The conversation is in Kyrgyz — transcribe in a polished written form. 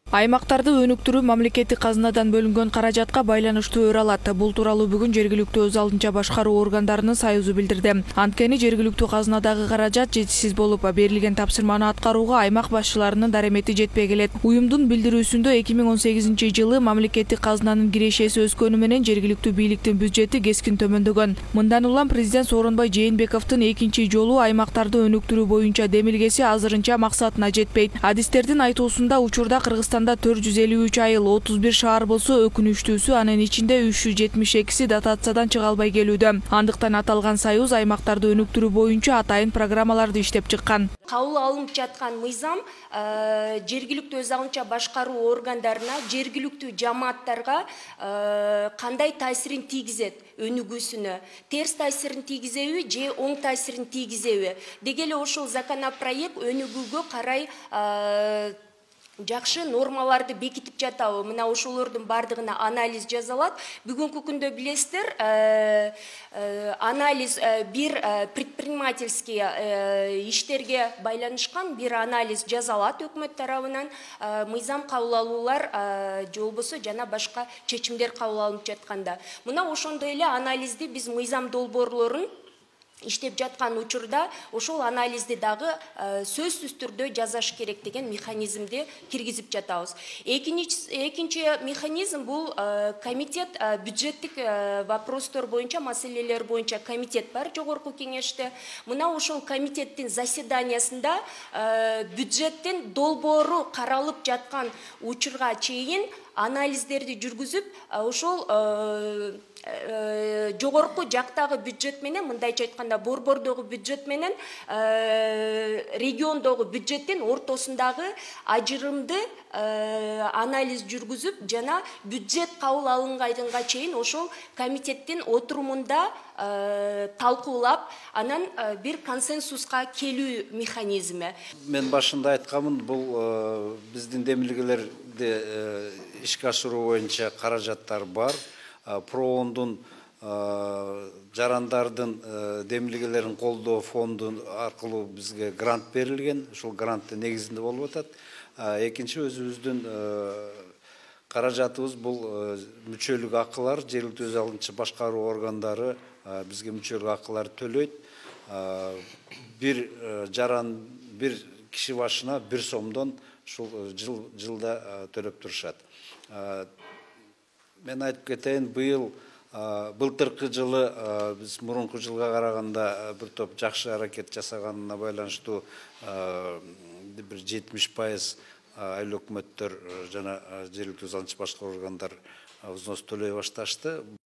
Аймактарды өнүктүрүү мамлекеттик казынадан бөлүнгөн каражатка байланыштуу өр алат. Бул тууралуу бүгүн жергиликтүү өз алдынча башкаруу органдарынын союзу билдирди. Анткени жергиликтүү казынадагы каражат жетишсиз болуп, берилген тапшырманы аткарууга аймак башчыларынын даремети жетпей келет. Уюмдун билдирүүсүндө 2018-жылы мамлекеттик казынанын кирешеси өскөнү менен жергиликтүү бийликтин бюджети кескин төмөндөгөн. Мындан улам президент Сооронбай Жээнбековдун экинчи жолу аймактарды өнүктүрүү боюнча демилгеси азырынча максатына жетпейт. Адистердин айтуусунда учурда Кыргызстанда 453 айыл 31 шаар болсо, өкүнүчтүүсү анын ичинде 372си дотациядан чыга албай келүүдө. Андыктан аталган союз аймактарды өнүктүрүү боюнча атайын программаларды иштеп чыккан. Кабыл алынып жаткан мыйзам жергиликтүү өз алдынча башкаруу органдарына, жергиликтүү жамааттарга кандай таасирин тийгизет өнүгүүсүнө, терс таасирин тийгизеби же оң таасирин тийгизеби деги эле ошол законопроект өнүгүүгө карай жакшы нормаларды бекитип жатабы. Мына ошолордун бардыгына анализ жасалат. Бүгүнкү күндө билесиздер, анализ бир предпринимательский иштерге байланышкан бир анализ жасалат өкмөт тарабынан. Мыйзам кабыл алуулар же болбосо жана башка чечимдер кабыл алынып жатканда. Мына ошондой эле анализди биз мыйзам долбоорлорун иштеп жаткан учурда ошол анализди дагы сөзсүз түрдө жасаш керек деген механизмди киргизип жатабыз. Экинчи механизм бул комитет, бюджеттик вопростор боюнча, маселелер боюнча комитет бар жогорку кеңеште. Мына ошол комитеттин заседаниясында бюджеттин долбоору каралып жаткан учурга чейин анализдерди жүргүзүп, ошол жогорку жактагы бюджет менен, мындайча айтканда борбордогу бюджет менен региондогу бюджеттин ортосундагы ажырымды анализ жүргүзүп, жана бюджет кабыл алынганга чейин ошол комитеттин отурумунда талкуулап, анан бир консенсуска келүү механизми. Мен башында айтканмын, бул биздин демилгелерди ишке ашыруу боюнча каражаттар бар. Проондун жарандардын демилгелерин колдоо фонду аркылуу бизге грант берилген. Ушул гранттын негизинде болуп атат. Экинчи өзүбүздүн каражатыбыз бул мүчөлүк акылар, жергиликтүү өз алдынча башкаруу органдары бизге мүчөлүк акылар төлөйт. Бир жаран, бир киши башына 1 сомдон ушул жылда төлөп турушат. Мен айтып кетейин, былтыркы жылы биз мурунку жылга караганда бир топ жакшы аракет жасаганына байланыштуу бир 70% айыл өкмөттөр жана жергиликтүү өз алдынча башкаруу органдар взнос төлөй башташты.